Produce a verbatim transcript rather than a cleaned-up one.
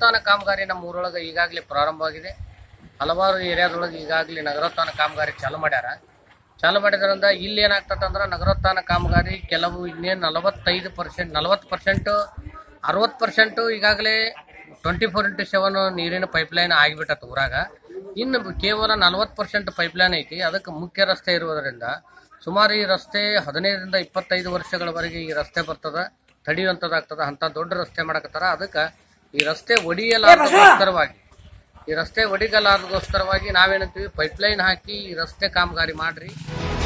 ನಗರೋತ್ಥಾನ ಕಾಮಗಾರಿ ನಮ್ಮ ಊರೊಳಗೆ ಈಗಾಗಲೇ ಪ್ರಾರಂಭವಾಗಿದೆ. ಹಲವಾರು ಏರಿಯಾದೊಳಗೆ ಈಗಾಗಲೇ ನಗರೋತ್ಥಾನ ಕಾಮಗಾರಿ ಚಾಲು ಮಾಡ್ಯಾರ. ಚಾಲು ಮಾಡಿದ್ರಿಂದ ಇಲ್ಲಿ ಏನಾಗ್ತದೆ ಅಂದ್ರೆ ನಗರೋತ್ಥಾನ ಕಾಮಗಾರಿ ಕೆಲವು ಇನ್ನೇನು ನಲವತ್ತೈದು ಪರ್ಸೆಂಟ್ ನಲವತ್ತು ಪರ್ಸೆಂಟು ಅರವತ್ತು ಪರ್ಸೆಂಟು ಈಗಾಗಲೇ ಟ್ವೆಂಟಿ ಫೋರ್ ಇಂಟು ಸೆವೆನ್ ನೀರಿನ ಪೈಪ್ಲೈನ್ ಆಗಿಬಿಟ್ಟತ್ತು ಊರಾಗ. ಇನ್ನು ಕೇವಲ ನಲವತ್ತು ಪರ್ಸೆಂಟ್ ಪೈಪ್ಲೈನ್ ಐತಿ. ಅದಕ್ಕೆ ಮುಖ್ಯ ರಸ್ತೆ ಇರುವುದರಿಂದ ಸುಮಾರು ಈ ರಸ್ತೆ ಹದಿನೈದರಿಂದ ಇಪ್ಪತ್ತೈದು ವರ್ಷಗಳವರೆಗೆ ಈ ರಸ್ತೆ ಬರ್ತದ, ತಡೆಯುವಂಥದ್ದಾಗ್ತದ. ಅಂಥ ದೊಡ್ಡ ರಸ್ತೆ ಮಾಡಕತ್ತಾರ. ಅದಕ್ಕೆ ಈ ರಸ್ತೆ ಒಡೆಯಲಾರ್ದಗೋಸ್ಕರವಾಗಿ ಈ ರಸ್ತೆ ಒಡೆಯಲಾರ್ದಗೋಸ್ಕರವಾಗಿ ನಾವೇನಂತೀವಿ, ಪೈಪ್ಲೈನ್ ಹಾಕಿ ಈ ರಸ್ತೆ ಕಾಮಗಾರಿ ಮಾಡ್ರಿ.